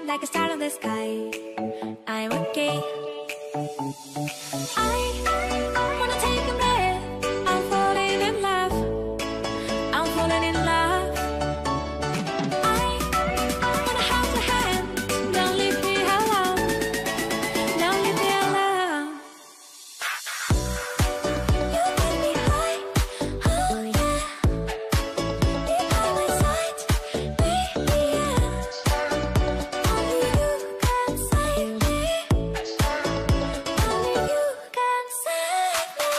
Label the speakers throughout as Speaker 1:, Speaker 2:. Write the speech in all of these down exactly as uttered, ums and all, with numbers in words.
Speaker 1: like a star in the sky. I'm okay. I wanna take a breath. I'm falling in love. I'm falling in love. I wanna hold your hand. Don't leave me alone. Don't leave me alone. You get me high. Oh yeah. Be by my side, baby. Yeah. Only you can save me. Only you can save me.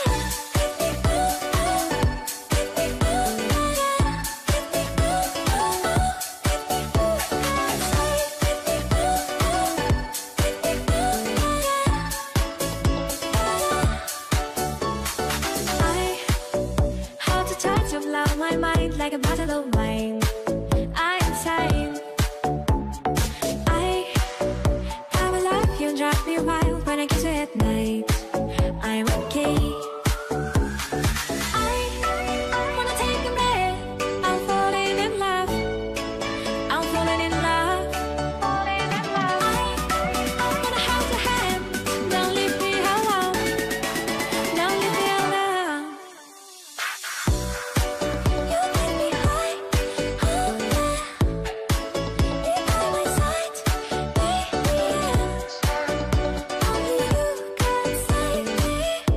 Speaker 1: I hold the touch of love, my mind like a battle of mine. I'm insane. I have a love you drive me wild when I kiss you at night. I'm okay. I wanna take a breath. I'm falling in love. I'm falling in love. Falling in love. I wanna hold your hand. Don't leave me alone. Don't leave me alone. You get me high. Oh yeah. Be by my side, baby. Yeah. Only you can save me.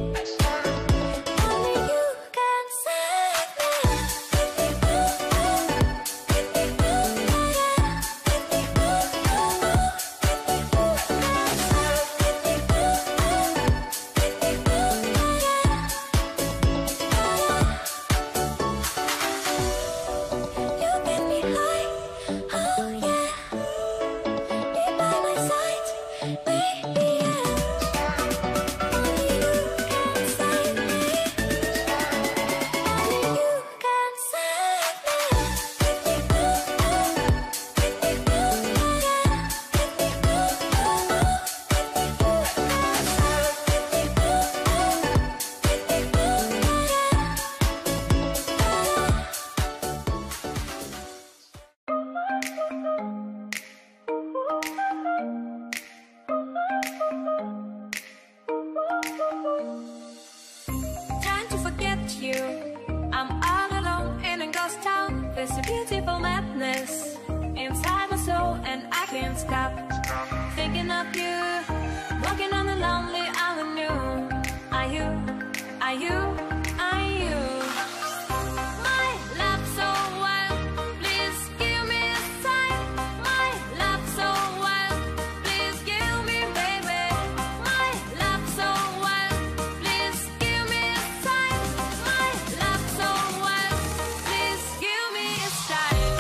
Speaker 1: Only you can save me. You get me high. Oh yeah. Be by my side, baby. Yeah. Only you can save me. Only you can save me. Trying to forget you. I'm all alone in a ghost town. There's a beautiful madness inside my soul, and I can't stop thinking of you. Walking on the lonely avenue. Are you? Are you? Are you? My love so wild. Please give me a sign. My love so wild. Please give me, baby. My love so wild. Please give me a sign. My love so wild. Please give me a sign.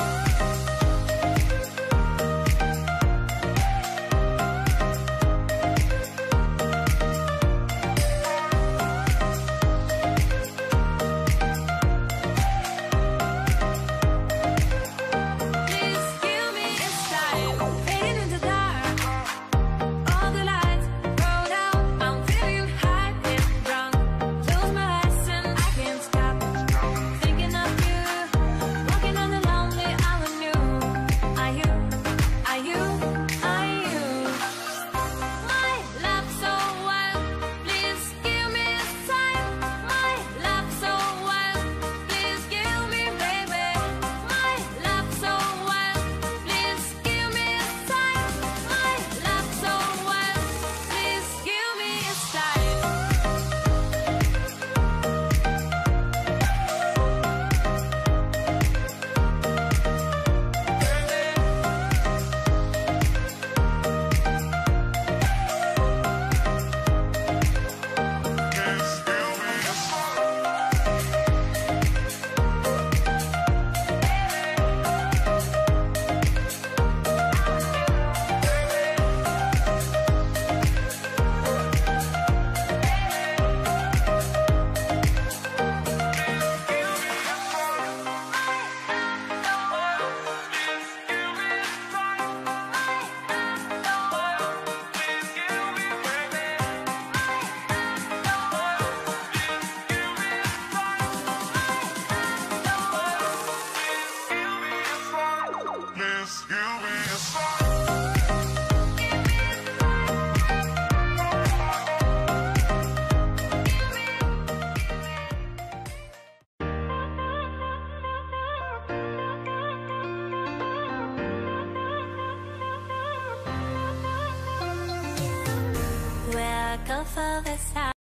Speaker 1: cycle for this house.